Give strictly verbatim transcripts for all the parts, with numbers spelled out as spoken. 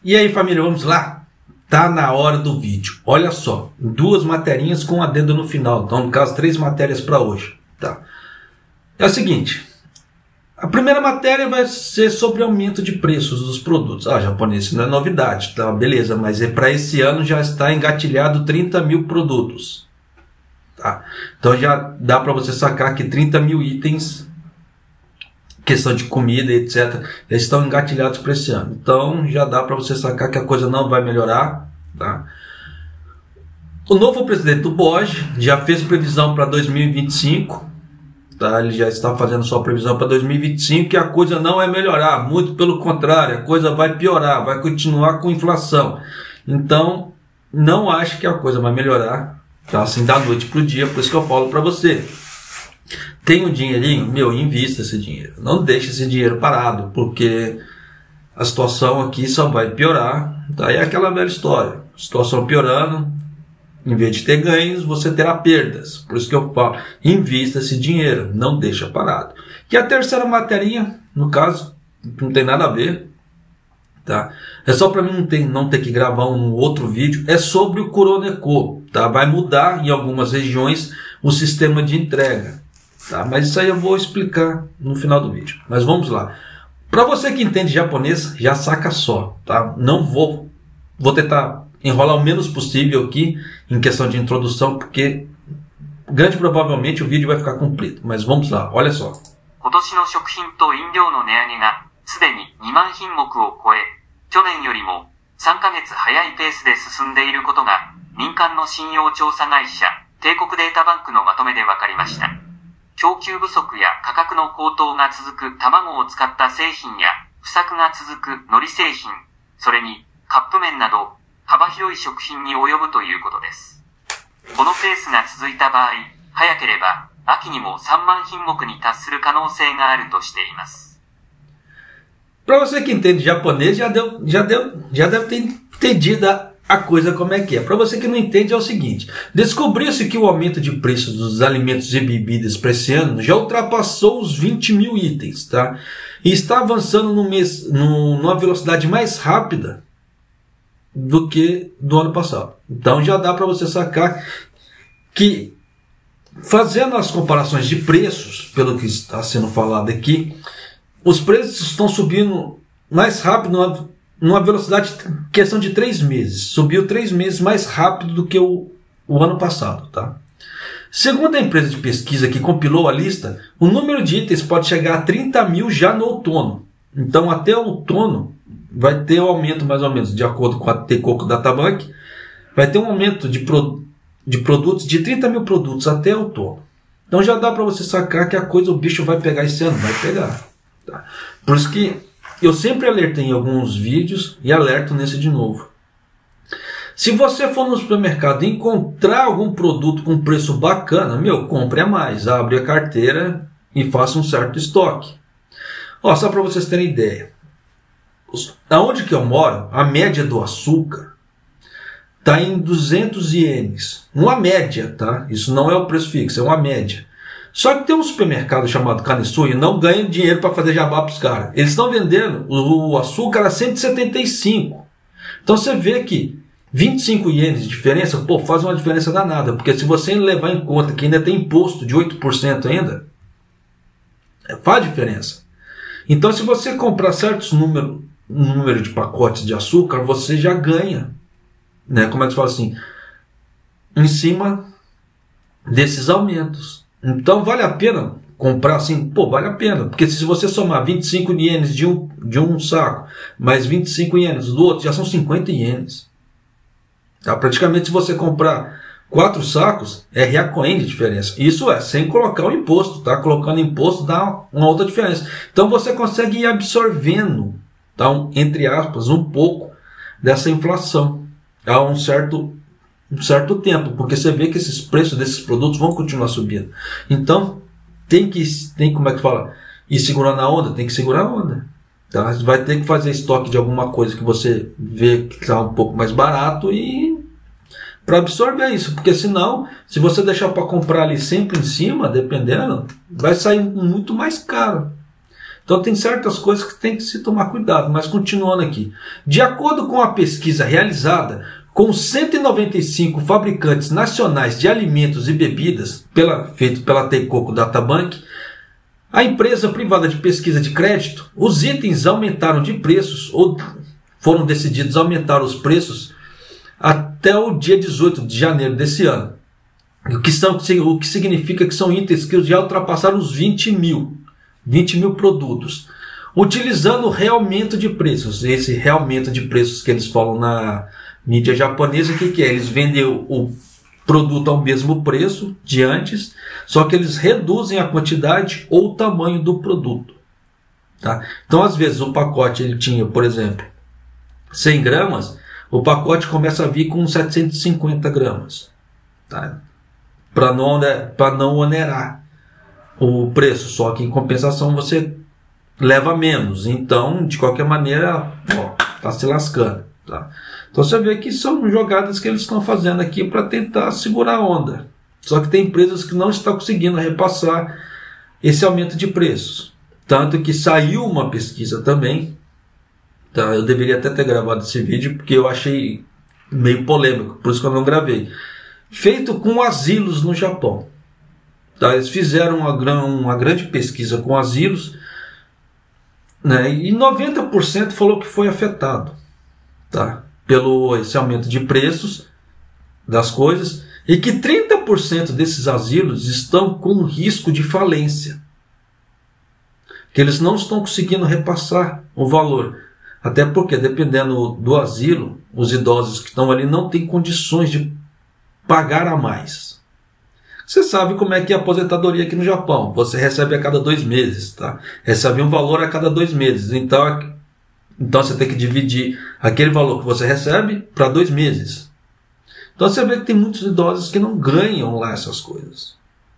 E aí, família, vamos lá? Tá na hora do vídeo. Olha só, duas materinhas com um adendo no final. Então, no caso, três matérias para hoje. Tá? É o seguinte, a primeira matéria vai ser sobre aumento de preços dos produtos. Ah, japonês, isso não é novidade, tá? Beleza, mas é para esse ano já está engatilhado trinta mil produtos. Tá? Então já dá para você sacar que trinta mil itens, questão de comida, etcétera, já estão engatilhados para esse ano. Então já dá para você sacar que a coisa não vai melhorar. Tá? O novo presidente do B O J já fez previsão para dois mil e vinte e cinco. Tá? Ele já está fazendo sua previsão para dois mil e vinte e cinco e a coisa não vai melhorar. Muito pelo contrário, a coisa vai piorar, vai continuar com inflação. Então não acho que a coisa vai melhorar. Tá? Assim, da noite para o dia, por isso que eu falo para você. Tem um dinheirinho? Meu, invista esse dinheiro. Não deixe esse dinheiro parado, porque a situação aqui só vai piorar. Tá? É aquela velha história. Situação piorando, em vez de ter ganhos, você terá perdas. Por isso que eu falo, invista esse dinheiro, não deixa parado. E a terceira materinha, no caso, não tem nada a ver. Tá? É só para mim não ter, não ter que gravar um outro vídeo. É sobre o Kuroneko. Tá? Vai mudar em algumas regiões o sistema de entrega. Tá? Mas isso aí eu vou explicar no final do vídeo. Mas vamos lá. Para você que entende japonês, já saca só. Tá? Não vou, vou tentar enrolar o menos possível aqui em questão de introdução, porque grande provavelmente o vídeo vai ficar comprido. Mas vamos lá, olha só. 今年の食品と飲料の値上げがすでににまん品目を超え、去年よりもさんかげつ早いペースで進んでいることが民間の信用調査会社帝国データバンクのまとめで分かりました。供給不足や価格の高騰が続く卵を使った製品や不作が続く海苔製品、それにカップ麺など幅広い食品に及ぶということです。このペースが続いた場合、早ければ秋にもさんまん品目に達する可能性があるとしています。 Para você que entende japonês, já, deu, já, deu, já deve ter entendido a, a coisa como é que é. Para você que não entende, é o seguinte. Descobriu-se que o aumento de preços dos alimentos e bebidas para esse ano já ultrapassou os vinte mil itens. Tá? E está avançando no mês, no, numa velocidade mais rápida do que do ano passado. Então já dá para você sacar que, fazendo as comparações de preços, pelo que está sendo falado aqui, os preços estão subindo mais rápido, numa, numa velocidade, questão de três meses. Subiu três meses mais rápido do que o, o ano passado. Tá? Segundo a empresa de pesquisa que compilou a lista, o número de itens pode chegar a trinta mil já no outono. Então até o outono vai ter um aumento mais ou menos, de acordo com a Teikoku Databank, vai ter um aumento de, pro, de produtos, de trinta mil produtos até outono. Então já dá para você sacar que a coisa, o bicho vai pegar esse ano, vai pegar. Tá? Por isso que eu sempre alertei em alguns vídeos e alerto nesse de novo. Se você for no supermercado e encontrar algum produto com preço bacana, meu, compre a mais, abre a carteira e faça um certo estoque. Ó, só para vocês terem ideia. Aonde que eu moro, a média do açúcar está em duzentos ienes. Uma média, tá? Isso não é o preço fixo, é uma média. Só que tem um supermercado chamado Kanesui e não ganha dinheiro para fazer jabá para os caras. Eles estão vendendo o açúcar a cento e setenta e cinco. Então você vê que vinte e cinco ienes de diferença, pô, faz uma diferença danada. Porque se você levar em conta que ainda tem imposto de oito por cento ainda, faz diferença. Então se você comprar certos números, número de pacotes de açúcar, você já ganha, né? Como é que se fala assim? Em cima desses aumentos. Então vale a pena comprar assim? Pô, vale a pena. Porque se você somar vinte e cinco ienes de um, de um saco, mais vinte e cinco ienes do outro, já são cinquenta ienes. Tá? Praticamente se você comprar quatro sacos, é Ryakoen de diferença. Isso é, sem colocar o imposto. Tá? Colocando imposto dá uma outra diferença. Então você consegue ir absorvendo, tá? um, entre aspas, um pouco dessa inflação a um certo, um certo tempo, porque você vê que esses preços desses produtos vão continuar subindo. Então tem que, tem, como é que fala, ir segurando a onda, tem que segurar a onda. Tá? Vai ter que fazer estoque de alguma coisa que você vê que está um pouco mais barato e para absorver isso, porque senão, se você deixar para comprar ali sempre em cima, dependendo, vai sair muito mais caro. Então tem certas coisas que tem que se tomar cuidado. Mas continuando aqui. De acordo com a pesquisa realizada com cento e noventa e cinco fabricantes nacionais de alimentos e bebidas, pela, feito pela Teikoku Databank, a empresa privada de pesquisa de crédito, os itens aumentaram de preços, ou foram decididos aumentar os preços até o dia dezoito de janeiro desse ano. O que, são, o que significa que são itens que já ultrapassaram os vinte mil produtos, utilizando o realmente de preços. Esse realmente de preços que eles falam na mídia japonesa, o que, que é? Eles vendem o, o produto ao mesmo preço de antes, só que eles reduzem a quantidade ou o tamanho do produto. Tá? Então, às vezes, o pacote ele tinha, por exemplo, cem gramas, o pacote começa a vir com setecentos e cinquenta gramas. Tá? Para não, para não onerar o preço, só que em compensação você leva menos. Então, de qualquer maneira, está se lascando. Tá? Então você vê que são jogadas que eles estão fazendo aqui para tentar segurar a onda. Só que tem empresas que não estão conseguindo repassar esse aumento de preços. Tanto que saiu uma pesquisa também. Tá? Eu deveria até ter gravado esse vídeo porque eu achei meio polêmico, por isso que eu não gravei. Feito com asilos no Japão. Tá? Eles fizeram uma, uma grande pesquisa com asilos, né? E noventa por cento falou que foi afetado, tá? Pelo esse aumento de preços das coisas, e que trinta por cento desses asilos estão com risco de falência, que eles não estão conseguindo repassar o valor, até porque dependendo do asilo, os idosos que estão ali não têm condições de pagar a mais. Você sabe como é que é a aposentadoria aqui no Japão. Você recebe a cada dois meses, tá? Recebe um valor a cada dois meses. Então, então você tem que dividir aquele valor que você recebe para dois meses. Então você vê que tem muitos idosos que não ganham lá essas coisas.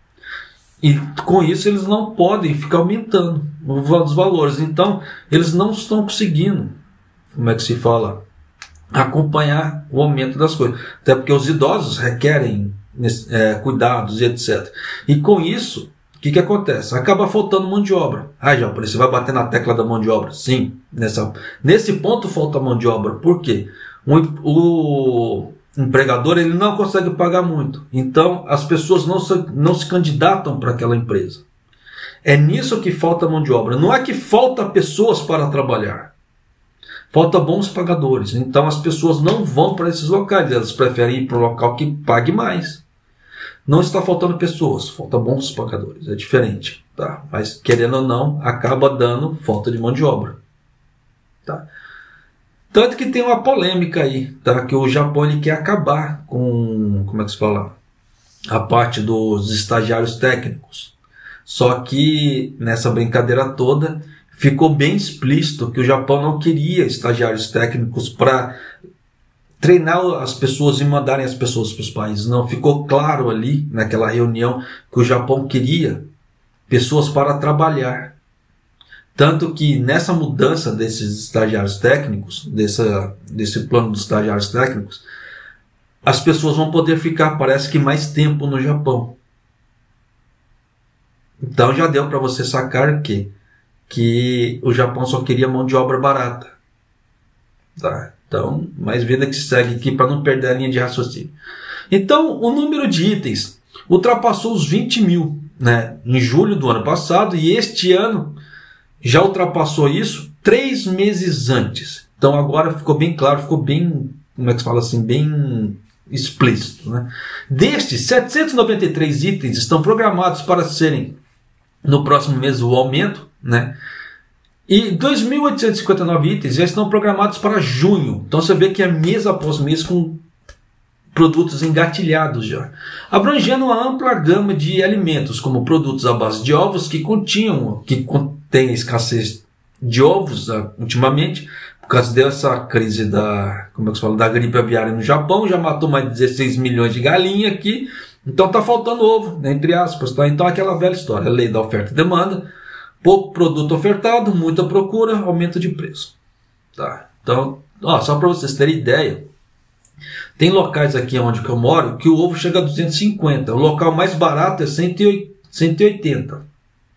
E com isso eles não podem ficar aumentando os valores. Então eles não estão conseguindo, como é que se fala, acompanhar o aumento das coisas. Até porque os idosos requerem é, cuidados e etcétera. E com isso, o que, que acontece? Acaba faltando mão de obra. Ah, já, você vai bater na tecla da mão de obra? Sim. Nessa, nesse ponto falta mão de obra. Por quê? O, o empregador ele não consegue pagar muito. Então, as pessoas não se, não se candidatam para aquela empresa. É nisso que falta mão de obra. Não é que falta pessoas para trabalhar. Falta bons pagadores. Então, as pessoas não vão para esses locais. Elas preferem ir para um local que pague mais. Não está faltando pessoas, falta bons pagadores, é diferente, tá? Mas querendo ou não, acaba dando falta de mão de obra, tá? Tanto que tem uma polêmica aí, tá? Que o Japão ele quer acabar com, como é que se fala? A parte dos estagiários técnicos. Só que nessa brincadeira toda ficou bem explícito que o Japão não queria estagiários técnicos para treinar as pessoas e mandarem as pessoas para os países. Não, ficou claro ali naquela reunião que o Japão queria pessoas para trabalhar. Tanto que nessa mudança desses estagiários técnicos, dessa, desse plano dos estagiários técnicos, as pessoas vão poder ficar, parece que mais tempo no Japão. Então já deu para você sacar que, que o Japão só queria mão de obra barata. Tá? Então, mais vida que segue aqui para não perder a linha de raciocínio. Então, o número de itens ultrapassou os vinte mil, né, em julho do ano passado, e este ano já ultrapassou isso três meses antes. Então, agora ficou bem claro, ficou bem, como é que se fala assim, bem explícito, né? Destes, setecentos e noventa e três itens estão programados para serem no próximo mês o aumento, né? E dois mil oitocentos e cinquenta e nove itens já estão programados para junho. Então você vê que é mês após mês com produtos engatilhados já. Abrangendo uma ampla gama de alimentos, como produtos à base de ovos que continham, que contém escassez de ovos uh, ultimamente, por causa dessa crise da, como é que se fala, da gripe aviária no Japão, já matou mais de dezesseis milhões de galinhas aqui. Então está faltando ovo, né, entre aspas. Tá? Então aquela velha história, a lei da oferta e demanda. Pouco produto ofertado, muita procura, aumento de preço. Tá? Então, ó, só para vocês terem ideia, tem locais aqui onde eu moro que o ovo chega a duzentos e cinquenta. O local mais barato é cento e oitenta.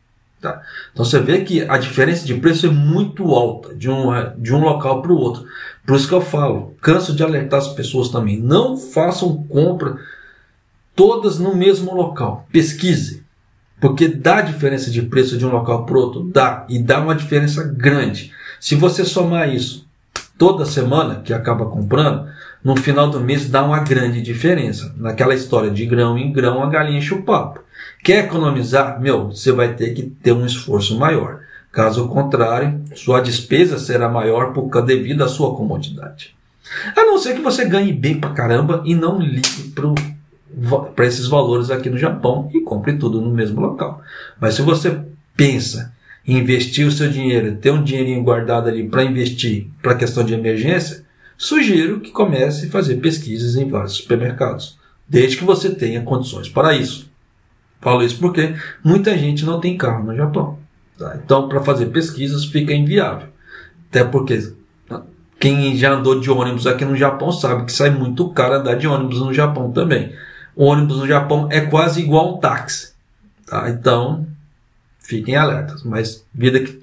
Tá? Então você vê que a diferença de preço é muito alta de um, de um local para o outro. Por isso que eu falo, canso de alertar as pessoas também, não façam compra todas no mesmo local. Pesquise, porque dá diferença de preço de um local para o outro, dá, e dá uma diferença grande. Se você somar isso toda semana, que acaba comprando, no final do mês dá uma grande diferença. Naquela história de grão em grão, a galinha enche o papo. Quer economizar? Meu, você vai ter que ter um esforço maior. Caso contrário, sua despesa será maior por devido à sua comodidade. A não ser que você ganhe bem pra caramba e não ligue para esses valores aqui no Japão e compre tudo no mesmo local. Mas se você pensa em investir o seu dinheiro, ter um dinheirinho guardado ali para investir para questão de emergência, sugiro que comece a fazer pesquisas em vários supermercados, desde que você tenha condições para isso. Falo isso porque muita gente não tem carro no Japão. Tá? Então, para fazer pesquisas fica inviável. Até porque quem já andou de ônibus aqui no Japão sabe que sai muito caro andar de ônibus no Japão também. O ônibus no Japão é quase igual a um táxi. Tá? Então, fiquem alertas. Mas vida que,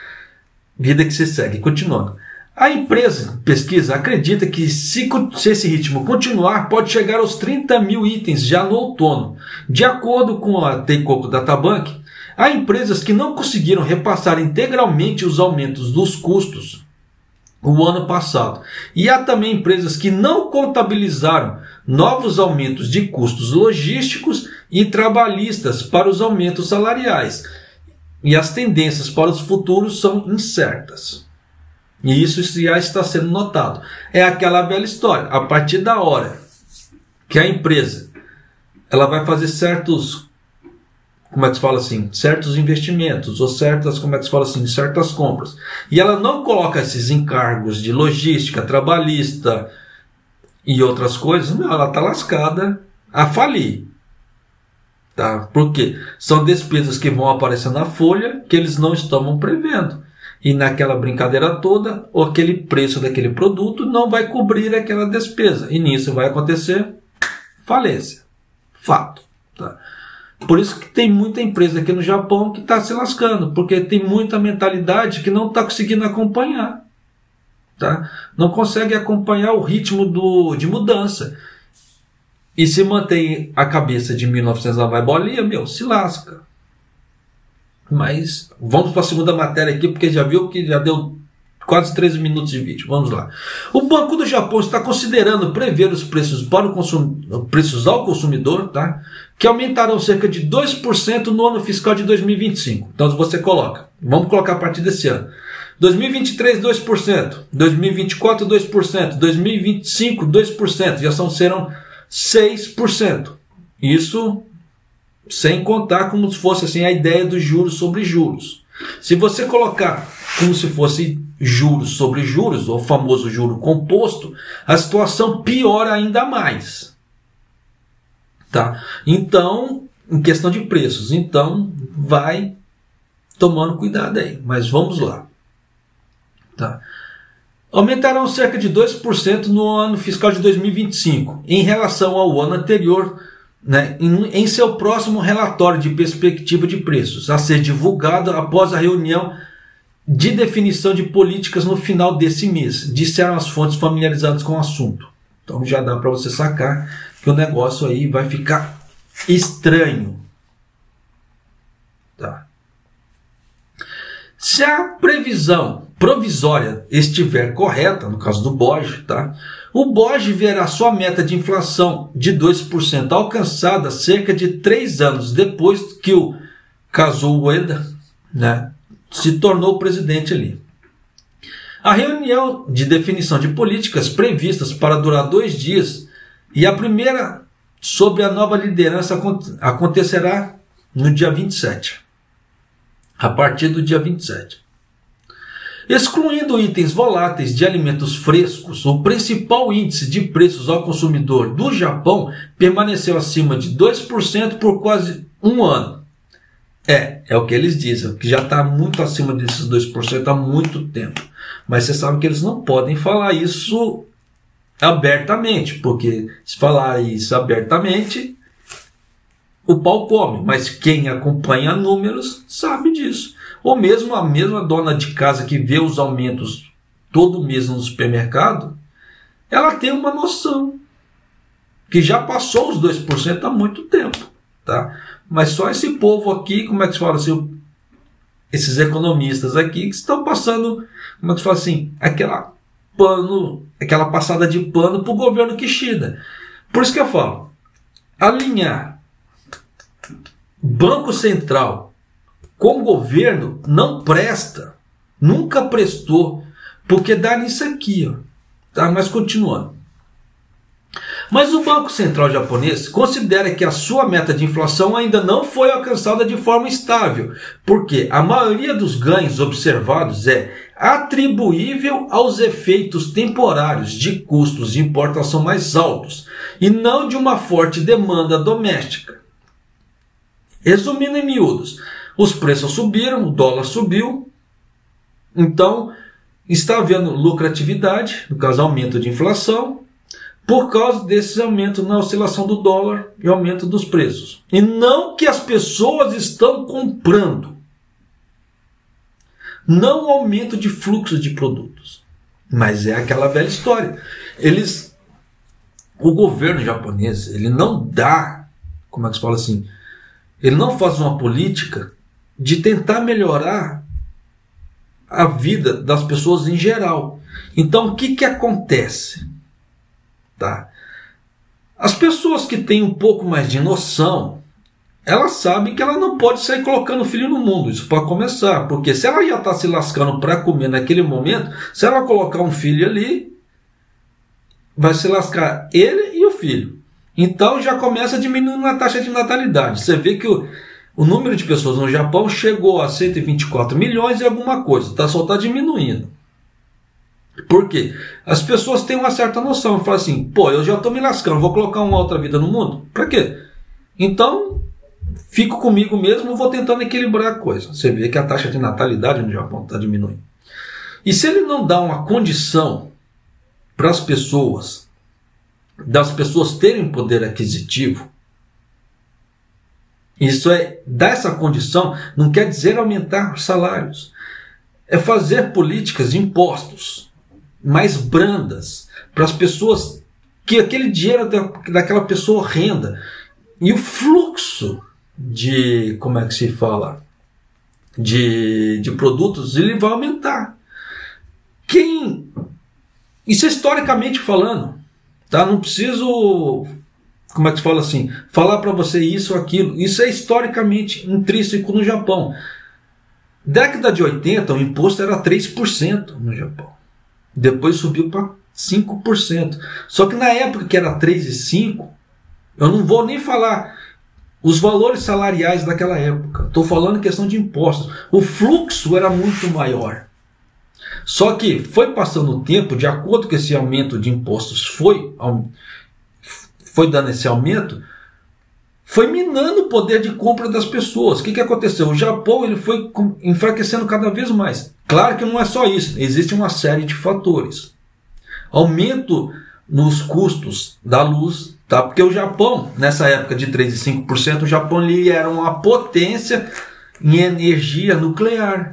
vida que se segue. Continuando. A empresa pesquisa acredita que se, se esse ritmo continuar, pode chegar aos trinta mil itens já no outono. De acordo com a Teikoku Databank, há empresas que não conseguiram repassar integralmente os aumentos dos custos o ano passado. E há também empresas que não contabilizaram novos aumentos de custos logísticos e trabalhistas para os aumentos salariais. E as tendências para os futuros são incertas. E isso já está sendo notado. É aquela velha história. A partir da hora que a empresa ela vai fazer certos, como é que se fala assim, certos investimentos ou certas, como é que se fala assim, certas compras, e ela não coloca esses encargos de logística, trabalhista e outras coisas, não, ela está lascada a falir. Tá? Por quê? São despesas que vão aparecer na folha que eles não estão prevendo. E naquela brincadeira toda, aquele preço daquele produto não vai cobrir aquela despesa. E nisso vai acontecer falência. Fato. Tá? Por isso que tem muita empresa aqui no Japão que está se lascando. Porque tem muita mentalidade que não está conseguindo acompanhar. Tá? Não consegue acompanhar o ritmo do, de mudança. E se mantém a cabeça de mil e novecentos lá vai bolinha, meu, se lasca. Mas vamos para a segunda matéria aqui, porque já viu que já deu quase treze minutos de vídeo. Vamos lá. O Banco do Japão está considerando prever os preços, para o consum... preços ao consumidor, tá? Que aumentarão cerca de dois por cento no ano fiscal de dois mil e vinte e cinco. Então você coloca, vamos colocar a partir desse ano. dois mil e vinte e três, dois por cento. dois mil e vinte e quatro, dois por cento. dois mil e vinte e cinco, dois por cento. Já são, serão seis por cento. Isso sem contar como se fosse assim a ideia dos juros sobre juros. Se você colocar como se fosse juros sobre juros, ou o famoso juro composto, a situação piora ainda mais. Tá? Então, em questão de preços, então vai tomando cuidado aí. Mas vamos lá. Tá? Aumentarão cerca de dois por cento no ano fiscal de dois mil e vinte e cinco, em relação ao ano anterior, né, em, em seu próximo relatório de perspectiva de preços, a ser divulgado após a reunião de definição de políticas no final desse mês, disseram as fontes familiarizadas com o assunto. Então já dá para você sacar que o negócio aí vai ficar estranho. Tá. Se a previsão provisória estiver correta, no caso do B O J, tá? O B O J verá sua meta de inflação de dois por cento alcançada cerca de três anos depois que o Kazuo Ueda, né, se tornou presidente ali. A reunião de definição de políticas previstas para durar dois dias e a primeira sobre a nova liderança acontecerá no dia vinte e sete. A partir do dia vinte e sete. Excluindo itens voláteis de alimentos frescos, o principal índice de preços ao consumidor do Japão permaneceu acima de dois por cento por quase um ano. É, é o que eles dizem, que já está muito acima desses dois por cento há muito tempo. Mas você sabe que eles não podem falar isso abertamente, porque se falar isso abertamente, o pau come, mas quem acompanha números sabe disso. Ou mesmo a mesma dona de casa que vê os aumentos todo mês no supermercado, ela tem uma noção que já passou os dois por cento há muito tempo, tá? Mas só esse povo aqui, como é que se fala assim, esses economistas aqui que estão passando, como é que se fala assim, aquela pano, aquela passada de pano para o governo Kishida. Por isso que eu falo, alinhar Banco Central com o governo não presta, nunca prestou, porque dá nisso aqui, ó, tá? Mas continuando. Mas o Banco Central japonês considera que a sua meta de inflação ainda não foi alcançada de forma estável, porque a maioria dos ganhos observados é atribuível aos efeitos temporários de custos de importação mais altos e não de uma forte demanda doméstica. Resumindo em miúdos, os preços subiram, o dólar subiu, então está havendo lucratividade, no caso aumento de inflação, por causa desse aumento na oscilação do dólar e aumento dos preços. E não que as pessoas estão comprando. Não aumento de fluxo de produtos. Mas é aquela velha história. Eles, o governo japonês, ele não dá, como é que se fala assim, ele não faz uma política de tentar melhorar a vida das pessoas em geral. Então o que que acontece? Tá. As pessoas que têm um pouco mais de noção, elas sabem que ela não pode sair colocando filho no mundo, isso para começar, porque se ela já está se lascando para comer naquele momento, se ela colocar um filho ali, vai se lascar ele e o filho. Então já começa diminuindo a taxa de natalidade. Você vê que o, o número de pessoas no Japão chegou a cento e vinte e quatro milhões e alguma coisa, tá, só está diminuindo. Por quê? As pessoas têm uma certa noção e falam assim, pô, eu já estou me lascando, vou colocar uma outra vida no mundo? Para quê? Então, fico comigo mesmo, vou tentando equilibrar a coisa. Você vê que a taxa de natalidade no Japão está diminuindo. E se ele não dá uma condição para as pessoas, das pessoas terem poder aquisitivo, isso é, dar essa condição não quer dizer aumentar salários. É fazer políticas de impostos mais brandas, para as pessoas, que aquele dinheiro daquela pessoa renda, e o fluxo de, como é que se fala, de, de produtos, ele vai aumentar. Quem, isso é historicamente falando, tá? Não preciso, como é que se fala assim, falar para você isso ou aquilo, isso é historicamente intrínseco no Japão. Década de oitenta, o imposto era três por cento no Japão. Depois subiu para cinco por cento. Só que na época que era três e cinco, eu não vou nem falar os valores salariais daquela época. Estou falando em questão de impostos. O fluxo era muito maior. Só que foi passando o tempo, de acordo com esse aumento de impostos, foi, foi dando esse aumento, foi minando o poder de compra das pessoas. O que, que aconteceu? O Japão ele foi enfraquecendo cada vez mais. Claro que não é só isso, existe uma série de fatores. Aumento nos custos da luz, tá? Porque o Japão, nessa época de três e cinco por cento, o Japão ele era uma potência em energia nuclear.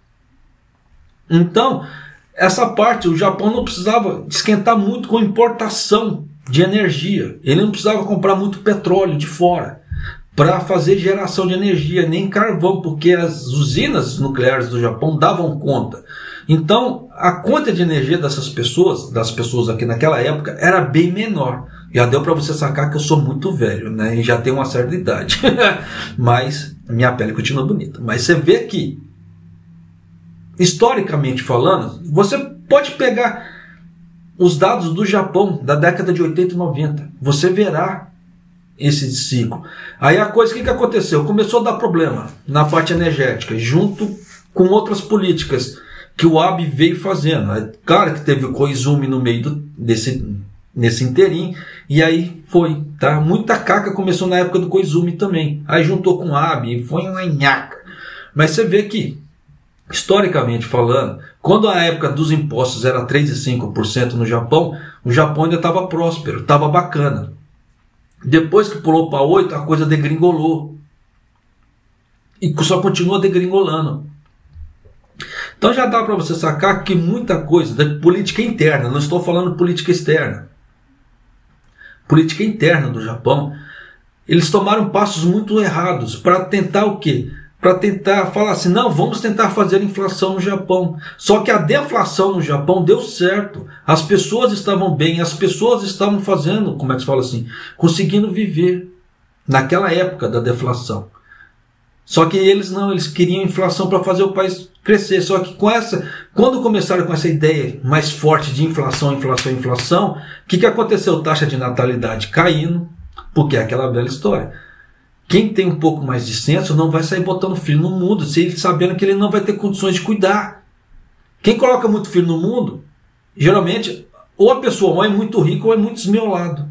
Então, essa parte, o Japão não precisava esquentar muito com importação de energia. Ele não precisava comprar muito petróleo de fora para fazer geração de energia, nem carvão, porque as usinas nucleares do Japão davam conta. Então, a conta de energia dessas pessoas, das pessoas aqui naquela época, era bem menor. Já deu para você sacar que eu sou muito velho, né? E já tenho uma certa idade. Mas minha pele continua bonita. Mas você vê que, historicamente falando, você pode pegar os dados do Japão da década de oitenta e noventa. Você verá esse ciclo. Aí a coisa, o que, que aconteceu? Começou a dar problema na parte energética, junto com outras políticas que o Abe veio fazendo. É claro que teve o Koizumi no meio do, desse, nesse interim, e aí foi, tá? Muita caca começou na época do Koizumi também. Aí juntou com o Abe e foi uma nhaca. Mas você vê que, historicamente falando, quando a época dos impostos era três e cinco por cento no Japão, o Japão ainda estava próspero, estava bacana. Depois que pulou para oito, a coisa degringolou. E só continua degringolando. Então já dá para você sacar que muita coisa da política interna, não estou falando política externa, política interna do Japão, eles tomaram passos muito errados para tentar o quê? Para tentar falar assim, não, vamos tentar fazer inflação no Japão. Só que a deflação no Japão deu certo. As pessoas estavam bem, as pessoas estavam fazendo, como é que se fala assim, conseguindo viver naquela época da deflação. Só que eles não, eles queriam inflação para fazer o país crescer. Só que com essa, quando começaram com essa ideia mais forte de inflação, inflação, inflação, o que, que aconteceu? Taxa de natalidade caindo, porque é aquela velha história. Quem tem um pouco mais de senso não vai sair botando filho no mundo, se ele sabendo que ele não vai ter condições de cuidar. Quem coloca muito filho no mundo, geralmente, ou a pessoa ou é muito rica ou é muito esmiolado.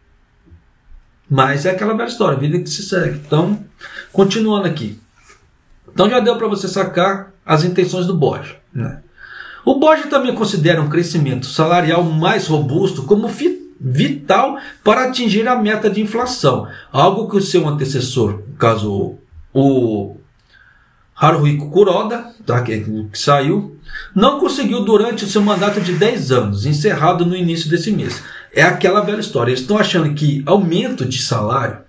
Mas é aquela velha história, a vida que se segue. Então, continuando aqui. Então já deu para você sacar as intenções do Boge, né? O Boge também considera um crescimento salarial mais robusto como vital para atingir a meta de inflação. Algo que o seu antecessor, no caso o Haruhiko Kuroda, tá, que, que saiu, não conseguiu durante o seu mandato de dez anos, encerrado no início desse mês. É aquela velha história. Eles estão achando que aumento de salário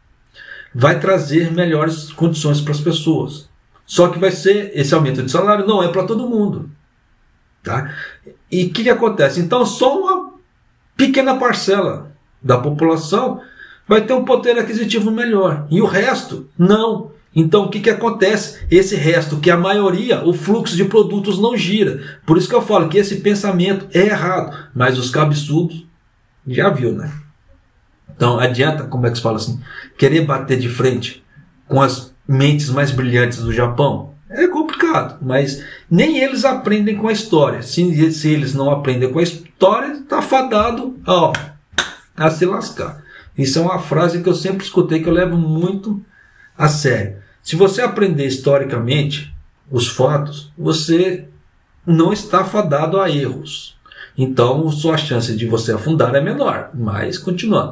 vai trazer melhores condições para as pessoas. Só que vai ser, esse aumento de salário não é para todo mundo. Tá? E o que, que acontece? Então só uma pequena parcela da população vai ter um poder aquisitivo melhor. E o resto, não. Então o que, que acontece? Esse resto, que a maioria, o fluxo de produtos não gira. Por isso que eu falo que esse pensamento é errado. Mas os cabeçudos já viu, né? Então adianta, como é que se fala assim, querer bater de frente com as mentes mais brilhantes do Japão? É complicado, mas nem eles aprendem com a história. Se, se eles não aprendem com a história, está fadado ó, a se lascar. Isso é uma frase que eu sempre escutei, que eu levo muito a sério. Se você aprender historicamente os fatos, você não está fadado a erros. Então, sua chance de você afundar é menor. Mas, continuando.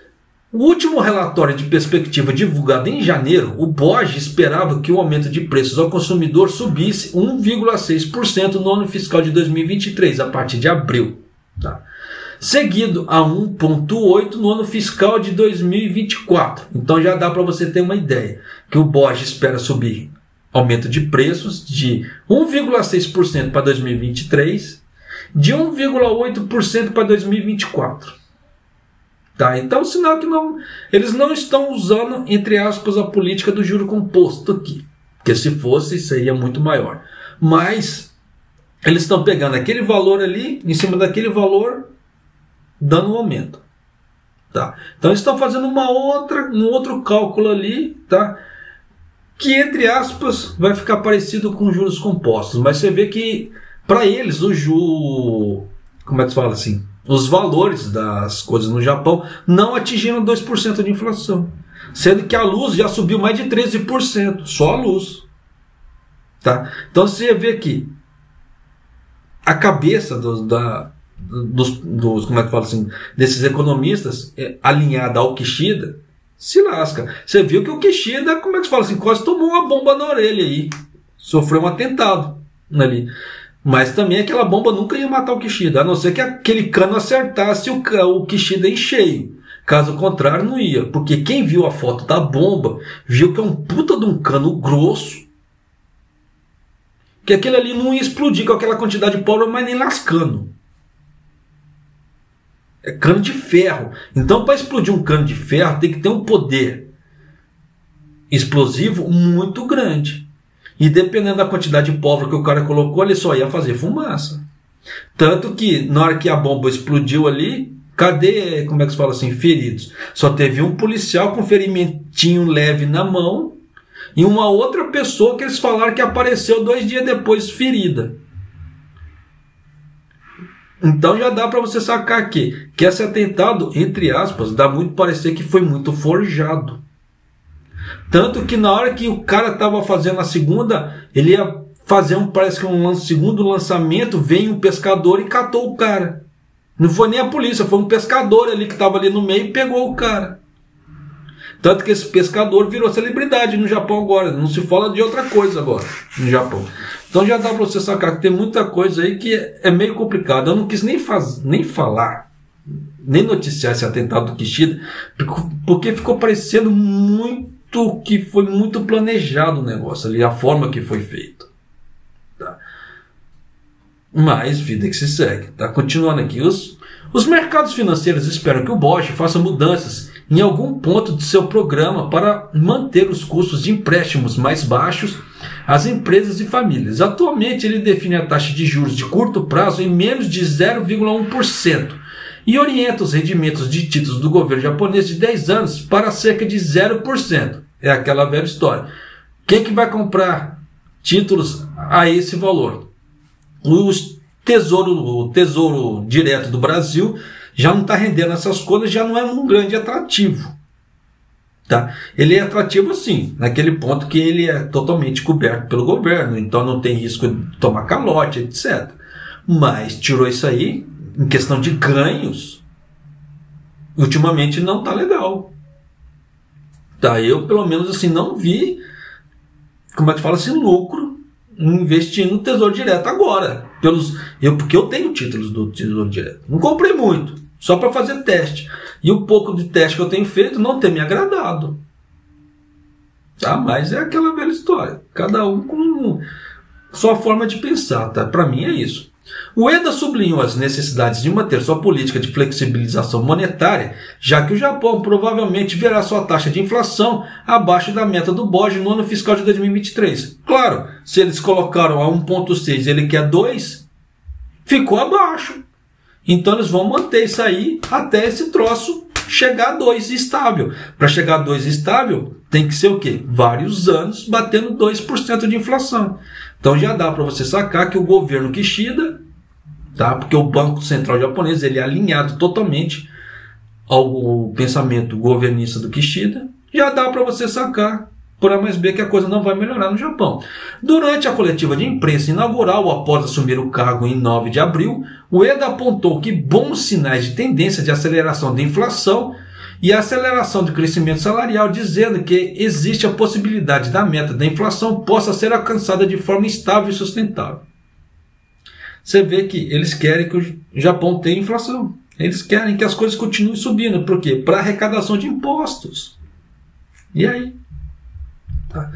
O último relatório de perspectiva divulgado em janeiro, o Boge esperava que o aumento de preços ao consumidor subisse um vírgula seis por cento no ano fiscal de dois mil e vinte e três, a partir de abril. Tá? Seguido a um vírgula oito por cento no ano fiscal de dois mil e vinte e quatro. Então já dá para você ter uma ideia que o Boge espera subir aumento de preços de um vírgula seis por cento para dois mil e vinte e três, de um vírgula oito por cento para dois mil e vinte e quatro. Tá, então, sinal que não, eles não estão usando, entre aspas, a política do juro composto aqui. Porque se fosse, seria muito maior. Mas, eles estão pegando aquele valor ali, em cima daquele valor, dando um aumento. Tá? Então, eles estão fazendo uma outra, um outro cálculo ali, tá? Que, entre aspas, vai ficar parecido com juros compostos. Mas você vê que, para eles, o juro... Como é que se fala assim? Os valores das coisas no Japão não atingiram dois por cento de inflação. Sendo que a luz já subiu mais de treze por cento. Só a luz. Tá? Então você vê que a cabeça dos, da, dos, dos, como é que fala assim, desses economistas é, alinhada ao Kishida se lasca. Você viu que o Kishida, como é que se fala assim, quase tomou uma bomba na orelha aí. Sofreu um atentado ali. Mas também aquela bomba nunca ia matar o Kishida, a não ser que aquele cano acertasse o, o Kishida em cheio. Caso contrário, não ia. Porque quem viu a foto da bomba, viu que é um puta de um cano grosso. Que aquele ali não ia explodir com aquela quantidade de pólvora, mas nem lascando. É cano de ferro. Então, para explodir um cano de ferro, tem que ter um poder explosivo muito grande. E dependendo da quantidade de pólvora que o cara colocou, ele só ia fazer fumaça. Tanto que, na hora que a bomba explodiu ali, cadê, como é que se fala assim, feridos? Só teve um policial com ferimentinho leve na mão e uma outra pessoa que eles falaram que apareceu dois dias depois ferida. Então já dá para você sacar aqui que esse atentado, entre aspas, dá muito parecer que foi muito forjado. Tanto que na hora que o cara estava fazendo a segunda, ele ia fazer um, parece que um segundo lançamento, veio um pescador e catou o cara. Não foi nem a polícia, foi um pescador ali que estava ali no meio e pegou o cara. Tanto que esse pescador virou celebridade no Japão agora. Não se fala de outra coisa agora no Japão. Então já dá para você sacar que tem muita coisa aí que é meio complicado. Eu não quis nem, faz, nem falar, nem noticiar esse atentado do Kishida, porque ficou parecendo muito que foi muito planejado o negócio ali, a forma que foi feito. Tá? Mas vida que se segue. Tá? Continuando aqui. Os, os mercados financeiros esperam que o Bosch faça mudanças em algum ponto de seu programa para manter os custos de empréstimos mais baixos às empresas e famílias. Atualmente ele define a taxa de juros de curto prazo em menos de zero vírgula um por cento e orienta os rendimentos de títulos do governo japonês de dez anos para cerca de zero por cento. É aquela velha história. Quem que vai comprar títulos a esse valor? Os tesouro, o Tesouro Direto do Brasil já não está rendendo essas coisas, já não é um grande atrativo. Tá? Ele é atrativo sim, naquele ponto que ele é totalmente coberto pelo governo, então não tem risco de tomar calote, etcétera. Mas tirou isso aí, em questão de ganhos, ultimamente não está legal. Tá? Eu, pelo menos, assim, não vi, como é que fala assim, lucro investindo no Tesouro Direto agora. Pelos, eu, porque eu tenho títulos do Tesouro Direto. Não comprei muito. Só para fazer teste. E o pouco de teste que eu tenho feito não tem me agradado. Tá? Mas é aquela velha história. Cada um com sua forma de pensar. Tá? Para mim é isso. O Eda sublinhou as necessidades de manter sua política de flexibilização monetária, já que o Japão provavelmente verá sua taxa de inflação abaixo da meta do B O J no ano fiscal de dois mil e vinte e três. Claro, se eles colocaram a um vírgula seis e ele quer dois, ficou abaixo. Então eles vão manter isso aí até esse troço chegar a dois estável. Para chegar a dois estável, tem que ser o quê? Vários anos batendo dois por cento de inflação. Então já dá para você sacar que o governo Kishida, tá? Porque o Banco Central japonês ele é alinhado totalmente ao pensamento governista do Kishida, já dá para você sacar por A mais B que a coisa não vai melhorar no Japão. Durante a coletiva de imprensa inaugural, após assumir o cargo em nove de abril, o Eda apontou que bons sinais de tendência de aceleração da inflação e aceleração do crescimento salarial, dizendo que existe a possibilidade da meta da inflação possa ser alcançada de forma estável e sustentável. Você vê que eles querem que o Japão tenha inflação. Eles querem que as coisas continuem subindo. Por quê? Para arrecadação de impostos. E aí? Tá.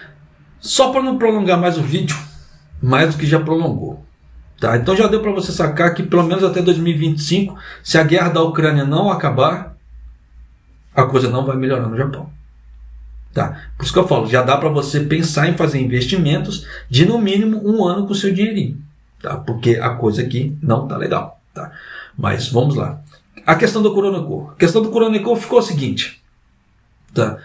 Só para não prolongar mais o vídeo, mais do que já prolongou. Tá? Então já deu para você sacar que pelo menos até dois mil e vinte e cinco, se a guerra da Ucrânia não acabar, a coisa não vai melhorar no Japão. Tá? Por isso que eu falo, já dá para você pensar em fazer investimentos de no mínimo um ano com o seu dinheirinho. Tá? Porque a coisa aqui não está legal. Tá? Mas vamos lá. A questão do Kuroneko. A questão do Kuroneko ficou a seguinte. Tá?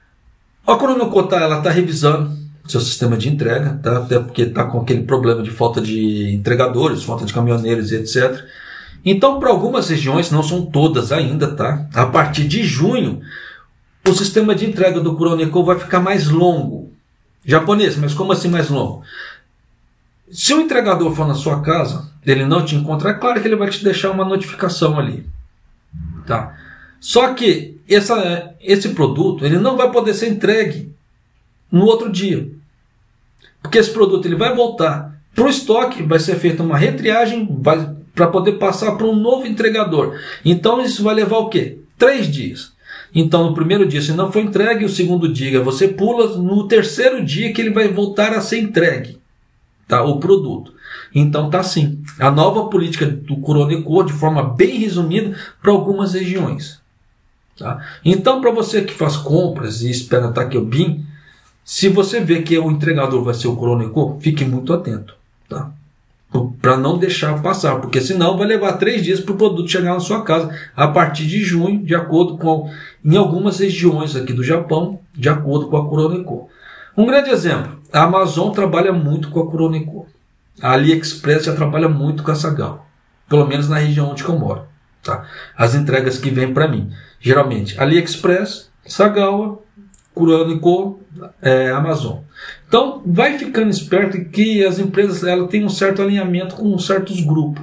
A Kuroneko tá, ela está revisando seu sistema de entrega, tá? Até porque está com aquele problema de falta de entregadores, falta de caminhoneiros e etcétera. Então, para algumas regiões, não são todas ainda, tá? A partir de junho, o sistema de entrega do Kuroneko vai ficar mais longo. Japonês, mas como assim mais longo? Se o entregador for na sua casa, ele não te encontrar, é claro que ele vai te deixar uma notificação ali. Tá? Só que essa, esse produto ele não vai poder ser entregue no outro dia. Porque esse produto ele vai voltar para o estoque, vai ser feita uma retriagem para poder passar para um novo entregador. Então isso vai levar o quê? Três dias. Então no primeiro dia se não for entregue, o segundo dia você pula, no terceiro dia que ele vai voltar a ser entregue. Tá, o produto. Então tá assim. A nova política do Kuroneko, de forma bem resumida, para algumas regiões. Tá? Então, para você que faz compras e espera Takkyobin, se você vê que o entregador vai ser o Kuroneko, fique muito atento. Tá? Para não deixar passar, porque senão vai levar três dias para o produto chegar na sua casa a partir de junho, de acordo com, em algumas regiões aqui do Japão, de acordo com a Kuroneko. Um grande exemplo, a Amazon trabalha muito com a Kuroneko. A AliExpress já trabalha muito com a Sagawa. Pelo menos na região onde eu moro. Tá? As entregas que vêm para mim. Geralmente, AliExpress, Sagawa, Kuroneko, é, Amazon. Então, vai ficando esperto que as empresas ela têm um certo alinhamento com certos grupos.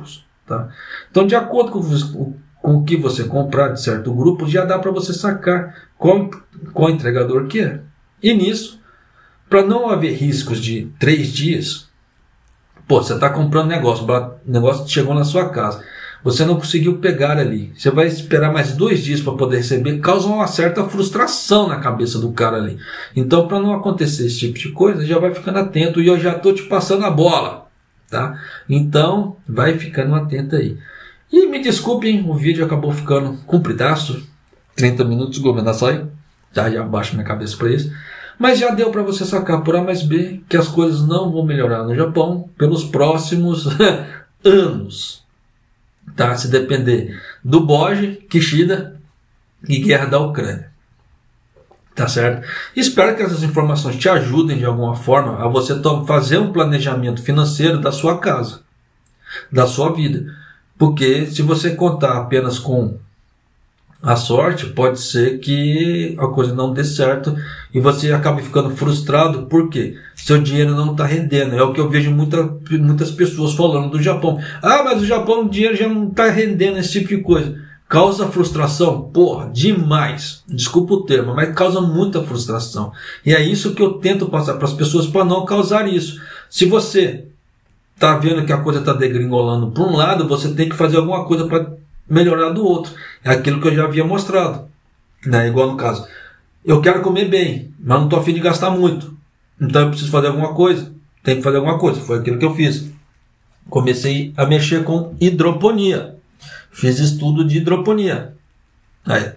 Tá? Então, de acordo com o, com o que você comprar de certo grupo, já dá para você sacar qual, qual entregador que é. E nisso, para não haver riscos de três dias, pô, você está comprando negócio, o negócio chegou na sua casa, você não conseguiu pegar ali, você vai esperar mais dois dias para poder receber, causa uma certa frustração na cabeça do cara ali. Então, para não acontecer esse tipo de coisa, já vai ficando atento, e eu já estou te passando a bola, tá? Então, vai ficando atento aí. E me desculpem, o vídeo acabou ficando compridaço, trinta minutos, governar só aí, tá? Já abaixo minha cabeça para isso. Mas já deu para você sacar por A mais B que as coisas não vão melhorar no Japão pelos próximos anos. Tá? Se depender do Boji, Kishida e guerra da Ucrânia. Tá certo? Espero que essas informações te ajudem de alguma forma a você fazer um planejamento financeiro da sua casa, da sua vida. Porque se você contar apenas com a sorte, pode ser que a coisa não dê certo e você acabe ficando frustrado porque seu dinheiro não está rendendo. É o que eu vejo muita, muitas pessoas falando do Japão. Ah, mas o Japão, o dinheiro já não está rendendo, esse tipo de coisa. Causa frustração? Porra, demais. Desculpa o termo, mas causa muita frustração. E é isso que eu tento passar para as pessoas para não causar isso. Se você está vendo que a coisa está degringolando por um lado, você tem que fazer alguma coisa para melhorar do outro. É aquilo que eu já havia mostrado, né? Igual no caso, eu quero comer bem, mas não estou a fim de gastar muito, então eu preciso fazer alguma coisa, tenho que fazer alguma coisa. Foi aquilo que eu fiz. Comecei a mexer com hidroponia, fiz estudo de hidroponia. Aí,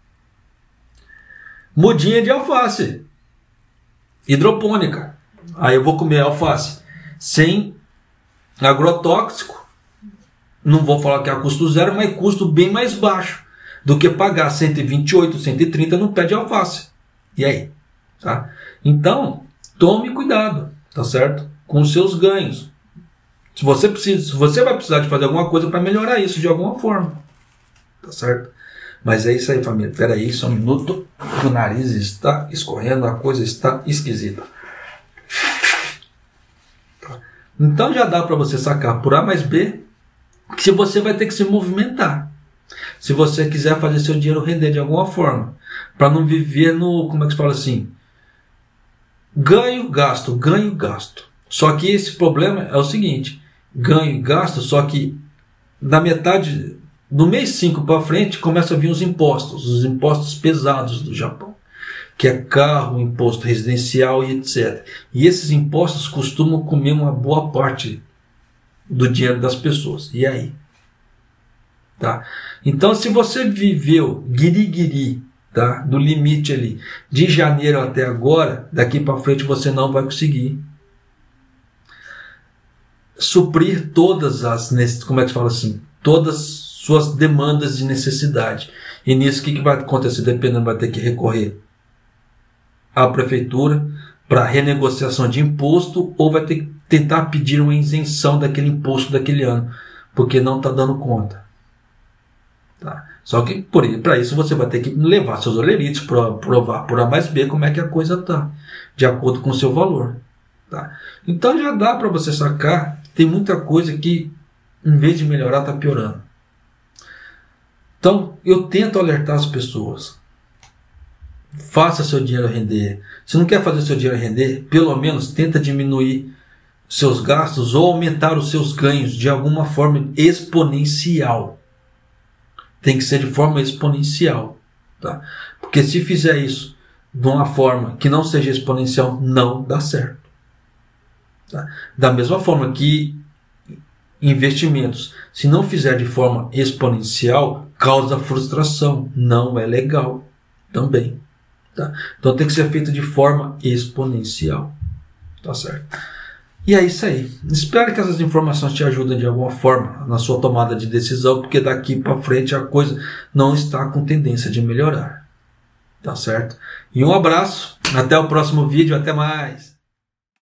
mudinha de alface hidropônica. Aí eu vou comer alface sem agrotóxico. Não vou falar que é a custo zero, mas custo bem mais baixo do que pagar cento e vinte e oito, cento e trinta no pé de alface. E aí? Tá? Então, tome cuidado, tá certo? Com os seus ganhos. Se você precisa, se você vai precisar de fazer alguma coisa para melhorar isso de alguma forma. Tá certo? Mas é isso aí, família. Espera aí, só um minuto. O nariz está escorrendo, a coisa está esquisita. Então já dá para você sacar por A mais B que se você vai ter que se movimentar. Se você quiser fazer seu dinheiro render de alguma forma, para não viver no, como é que se fala assim, ganho, gasto, ganho, gasto. Só que esse problema é o seguinte, ganho e gasto, só que da metade, do mês cinco para frente, começa a vir os impostos, os impostos pesados do Japão, que é carro, imposto residencial e etcétera. E esses impostos costumam comer uma boa parte do dinheiro das pessoas. E aí? Tá? Então, se você viveu guiri-guiri, tá? Do limite ali, de janeiro até agora, daqui para frente você não vai conseguir suprir todas as, como é que se fala assim, todas suas demandas de necessidade. E nisso, o que, que vai acontecer? Dependendo, vai ter que recorrer à prefeitura para renegociação de imposto, ou vai ter que tentar pedir uma isenção daquele imposto daquele ano, porque não está dando conta. Tá? Só que para isso você vai ter que levar seus olerites, provar por A mais B como é que a coisa está, de acordo com o seu valor. Tá? Então já dá para você sacar, tem muita coisa que em vez de melhorar está piorando. Então eu tento alertar as pessoas. Faça seu dinheiro render. Se não quer fazer seu dinheiro render, pelo menos tenta diminuir seus gastos ou aumentar os seus ganhos de alguma forma exponencial. Tem que ser de forma exponencial. Tá? Porque se fizer isso de uma forma que não seja exponencial, não dá certo. Tá? Da mesma forma que investimentos, se não fizer de forma exponencial, causa frustração. Não é legal também. Tá? Então tem que ser feito de forma exponencial. Tá certo? E é isso aí. Espero que essas informações te ajudem de alguma forma na sua tomada de decisão, porque daqui para frente a coisa não está com tendência de melhorar. Tá certo? E um abraço, até o próximo vídeo, até mais.